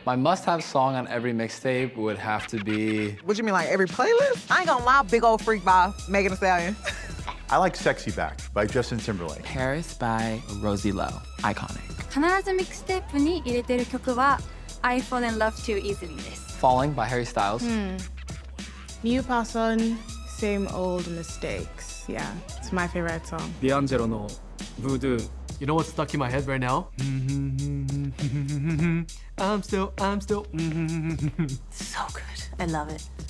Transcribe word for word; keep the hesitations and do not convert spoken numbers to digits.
My must-have song on every mixtape would have to be... What you mean, like every playlist? I ain't gonna lie, big old freak by Megan Thee Stallion. I like Sexy Back by Justin Timberlake. Paris by Rosie Lowe. Iconic. 必ずミックステープに入れてる曲は I Fall in Love Too Easily です。 Falling by Harry Styles. Hmm. New Person, Same Old Mistakes. Yeah, it's my favorite song. D'Angelo no Voodoo. You know what's stuck in my head right now? I'm still, I'm still. So good. I love it.